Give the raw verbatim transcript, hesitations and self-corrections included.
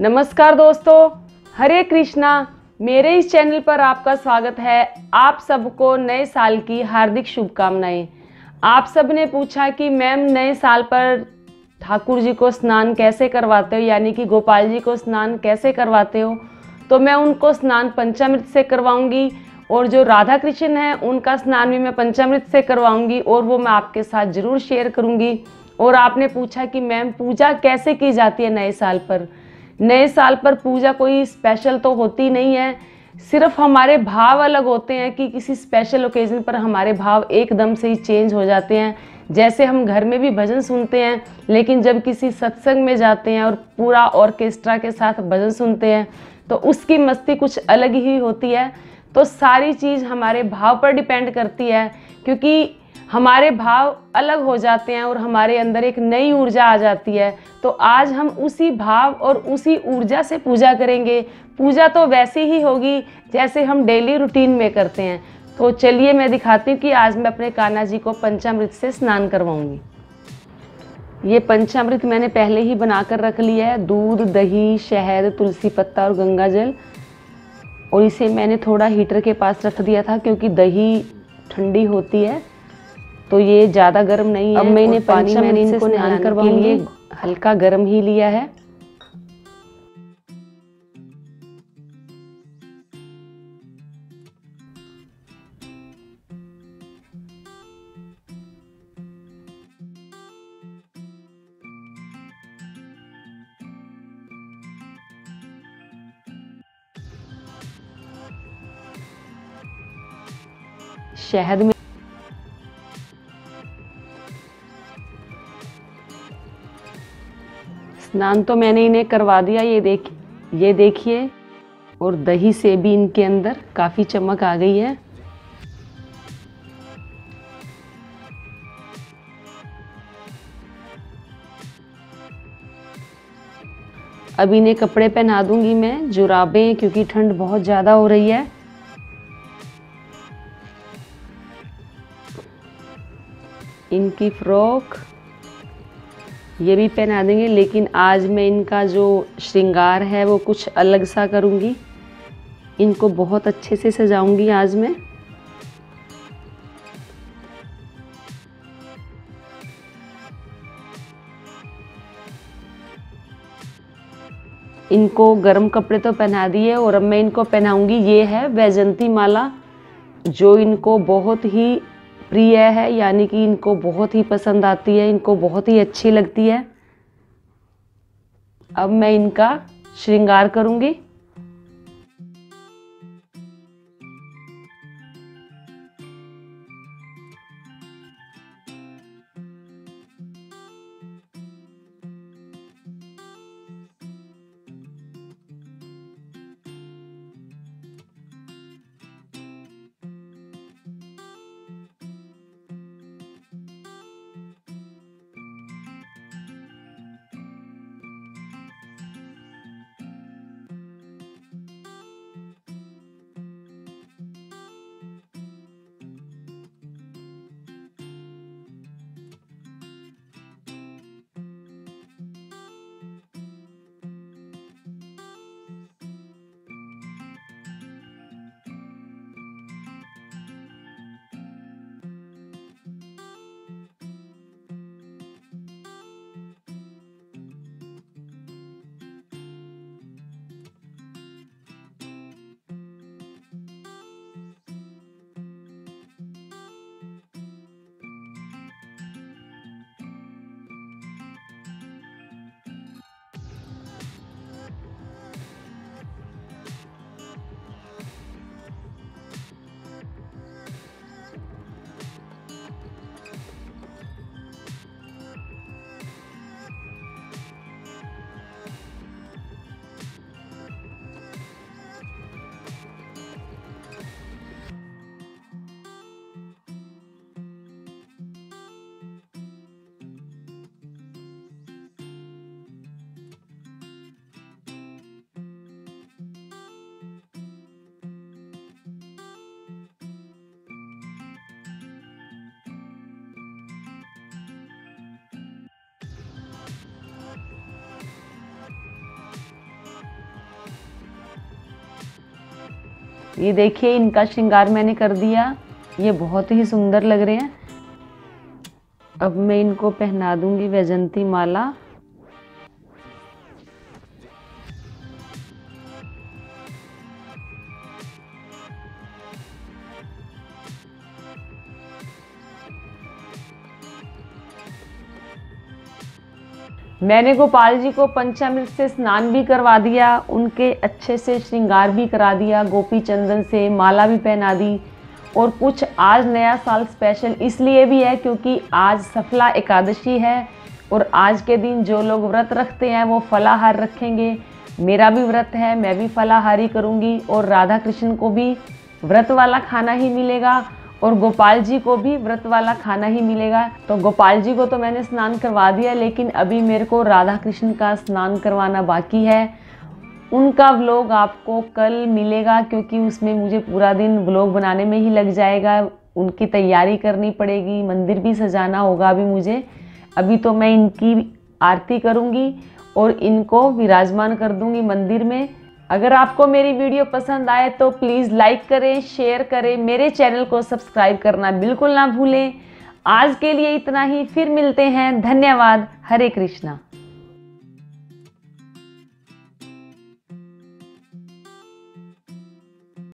नमस्कार दोस्तों, हरे कृष्णा। मेरे इस चैनल पर आपका स्वागत है। आप सबको नए साल की हार्दिक शुभकामनाएं। आप सब ने पूछा कि मैम नए साल पर ठाकुर जी को स्नान कैसे करवाते हो, यानी कि गोपाल जी को स्नान कैसे करवाते हो। तो मैं उनको स्नान पंचामृत से करवाऊंगी और जो राधा कृष्ण हैं उनका स्नान भी मैं पंचामृत से करवाऊंगी और वो मैं आपके साथ ज़रूर शेयर करूंगी। और आपने पूछा कि मैम पूजा कैसे की जाती है नए साल पर। नए साल पर पूजा कोई स्पेशल तो होती नहीं है, सिर्फ हमारे भाव अलग होते हैं कि किसी स्पेशल ओकेजन पर हमारे भाव एकदम से ही चेंज हो जाते हैं। जैसे हम घर में भी भजन सुनते हैं, लेकिन जब किसी सत्संग में जाते हैं और पूरा ऑर्केस्ट्रा के साथ भजन सुनते हैं तो उसकी मस्ती कुछ अलग ही होती है। तो सारी चीज़ हमारे भाव पर डिपेंड करती है, क्योंकि हमारे भाव अलग हो जाते हैं और हमारे अंदर एक नई ऊर्जा आ जाती है। तो आज हम उसी भाव और उसी ऊर्जा से पूजा करेंगे। पूजा तो वैसे ही होगी जैसे हम डेली रूटीन में करते हैं। तो चलिए मैं दिखाती हूँ कि आज मैं अपने कान्हा जी को पंचामृत से स्नान करवाऊंगी। ये पंचामृत मैंने पहले ही बनाकर रख लिया है। दूध, दही, शहद, तुलसी पत्ता और गंगा जल। और इसे मैंने थोड़ा हीटर के पास रख दिया था क्योंकि दही ठंडी होती है, तो ये ज़्यादा गर्म नहीं है। अब मैं इन्हें पानी मैंने इनको स्नान करवाने के लिए हल्का गर्म ही लिया है। शहद में स्नान तो मैंने इन्हें करवा दिया। ये देख ये देखिए, और दही से भी इनके अंदर काफ़ी चमक आ गई है। अब इन्हें कपड़े पहना दूंगी मैं, जुराबें, क्योंकि ठंड बहुत ज़्यादा हो रही है। इनकी फ्रॉक ये भी पहना देंगे, लेकिन आज मैं इनका जो श्रृंगार है वो कुछ अलग सा करूंगी। इनको बहुत अच्छे से सजाऊंगी आज मैं। इनको गर्म कपड़े तो पहना दिए और अब मैं इनको पहनाऊंगी। ये है वैजंती माला, जो इनको बहुत ही प्रिय है, यानी कि इनको बहुत ही पसंद आती है, इनको बहुत ही अच्छी लगती है। अब मैं इनका श्रृंगार करूंगी। ये देखिए इनका श्रृंगार मैंने कर दिया, ये बहुत ही सुंदर लग रहे हैं। अब मैं इनको पहना दूंगी वैजंती माला। मैंने गोपाल जी को पंचामृत से स्नान भी करवा दिया, उनके अच्छे से श्रृंगार भी करा दिया, गोपी चंदन से माला भी पहना दी। और कुछ आज नया साल स्पेशल इसलिए भी है क्योंकि आज सफला एकादशी है और आज के दिन जो लोग व्रत रखते हैं वो फलाहार रखेंगे। मेरा भी व्रत है, मैं भी फलाहारी करूँगी और राधा कृष्ण को भी व्रत वाला खाना ही मिलेगा और गोपाल जी को भी व्रत वाला खाना ही मिलेगा। तो गोपाल जी को तो मैंने स्नान करवा दिया, लेकिन अभी मेरे को राधा कृष्ण का स्नान करवाना बाकी है। उनका व्लॉग आपको कल मिलेगा क्योंकि उसमें मुझे पूरा दिन व्लॉग बनाने में ही लग जाएगा। उनकी तैयारी करनी पड़ेगी, मंदिर भी सजाना होगा अभी मुझे। अभी तो मैं इनकी आरती करूँगी और इनको विराजमान कर दूँगी मंदिर में। अगर आपको मेरी वीडियो पसंद आए तो प्लीज़ लाइक करें, शेयर करें, मेरे चैनल को सब्सक्राइब करना बिल्कुल ना भूलें। आज के लिए इतना ही, फिर मिलते हैं। धन्यवाद। हरे कृष्णा।